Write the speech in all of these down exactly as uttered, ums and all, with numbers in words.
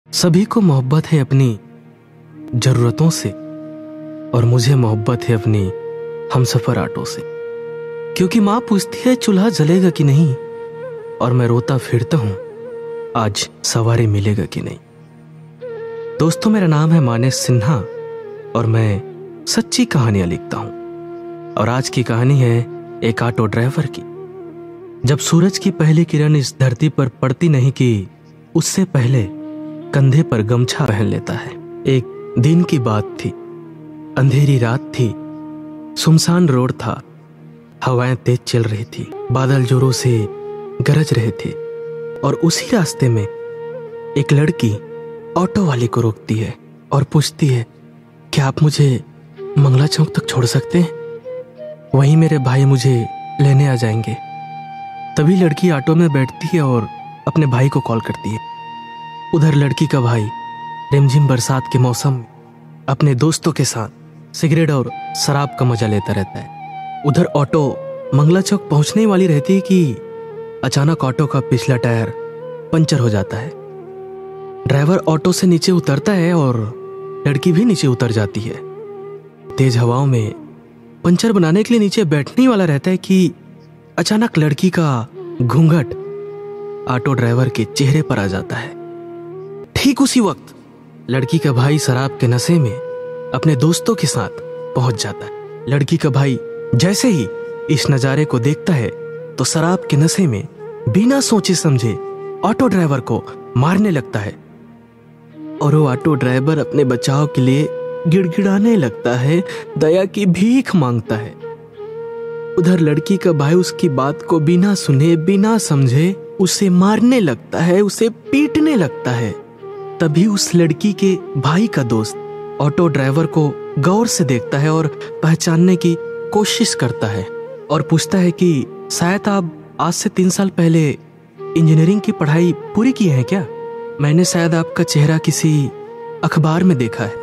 सभी को मोहब्बत है अपनी जरूरतों से और मुझे मोहब्बत है अपनी हमसफर ऑटो से। क्योंकि माँ पूछती है चूल्हा जलेगा कि नहीं, और मैं रोता फिरता हूं आज सवारी मिलेगा कि नहीं। दोस्तों, मेरा नाम है मानेश सिन्हा और मैं सच्ची कहानियां लिखता हूं। और आज की कहानी है एक ऑटो ड्राइवर की। जब सूरज की पहली किरण इस धरती पर पड़ती नहीं कि उससे पहले कंधे पर गमछा पहन लेता है। एक दिन की बात थी, अंधेरी रात थी, सुनसान रोड था, हवाएं तेज चल रही थी, बादल जोरों से गरज रहे थे। और उसी रास्ते में एक लड़की ऑटो वाले को रोकती है और पूछती है, क्या आप मुझे मंगला चौक तक छोड़ सकते हैं? वहीं मेरे भाई मुझे लेने आ जाएंगे। तभी लड़की ऑटो में बैठती है और अपने भाई को कॉल करती है। उधर लड़की का भाई रिमझिम बरसात के मौसम में अपने दोस्तों के साथ सिगरेट और शराब का मजा लेता रहता है। उधर ऑटो मंगला चौक पहुंचने वाली रहती है कि अचानक ऑटो का पिछला टायर पंचर हो जाता है। ड्राइवर ऑटो से नीचे उतरता है और लड़की भी नीचे उतर जाती है। तेज हवाओं में पंचर बनाने के लिए नीचे बैठने वाला रहता है कि अचानक लड़की का घूंघट ऑटो ड्राइवर के चेहरे पर आ जाता है। ठीक उसी वक्त लड़की का भाई शराब के नशे में अपने दोस्तों के साथ पहुंच जाता है। लड़की का भाई जैसे ही इस नजारे को देखता है तो शराब के नशे में बिना सोचे समझे ऑटो ड्राइवर को मारने लगता है। और वो ऑटो ड्राइवर अपने बचाव के लिए गिड़गिड़ाने लगता है, दया की भीख मांगता है। उधर लड़की का भाई उसकी बात को बिना सुने बिना समझे उसे मारने लगता है, उसे पीटने लगता है। तभी उस लड़की के भाई का दोस्त ऑटो ड्राइवर को गौर से देखता है और पहचानने की कोशिश करता है और पूछता है कि शायद आप आज से तीन साल पहले इंजीनियरिंग की पढ़ाई पूरी की है क्या? मैंने शायद आपका चेहरा किसी अखबार में देखा है।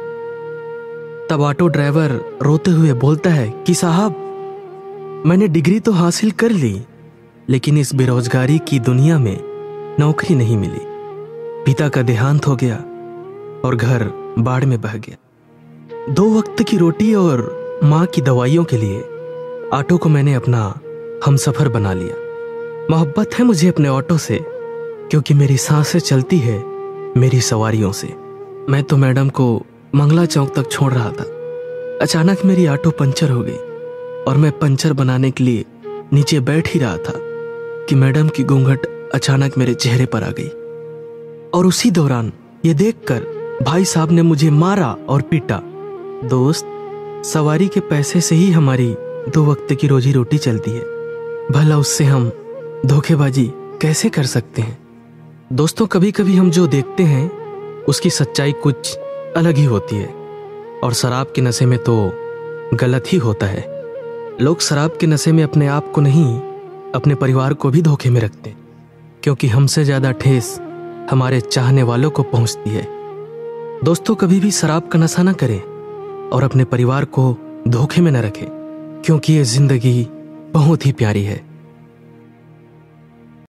तब ऑटो ड्राइवर रोते हुए बोलता है कि साहब, मैंने डिग्री तो हासिल कर ली, लेकिन इस बेरोजगारी की दुनिया में नौकरी नहीं मिली। पिता का देहांत हो गया और घर बाढ़ में बह गया। दो वक्त की रोटी और माँ की दवाइयों के लिए ऑटो को मैंने अपना हमसफर बना लिया। मोहब्बत है मुझे अपने ऑटो से, क्योंकि मेरी सांसें चलती है मेरी सवारियों से। मैं तो मैडम को मंगला चौक तक छोड़ रहा था। अचानक मेरी ऑटो पंचर हो गई और मैं पंचर बनाने के लिए नीचे बैठ ही रहा था कि मैडम की घूंघट अचानक मेरे चेहरे पर आ गई। और उसी दौरान ये देखकर भाई साहब ने मुझे मारा और पीटा। दोस्त, सवारी के पैसे से ही हमारी दो वक्त की रोजी रोटी चलती है, भला उससे हम धोखेबाजी कैसे कर सकते हैं? दोस्तों, कभी कभी हम जो देखते हैं उसकी सच्चाई कुछ अलग ही होती है और शराब के नशे में तो गलत ही होता है। लोग शराब के नशे में अपने आप को नहीं, अपने परिवार को भी धोखे में रखते हैं, क्योंकि हमसे ज्यादा ठेस हमारे चाहने वालों को पहुंचती है। दोस्तों, कभी भी शराब का नशा न करें और अपने परिवार को धोखे में न रखें, क्योंकि ये जिंदगी बहुत ही प्यारी है।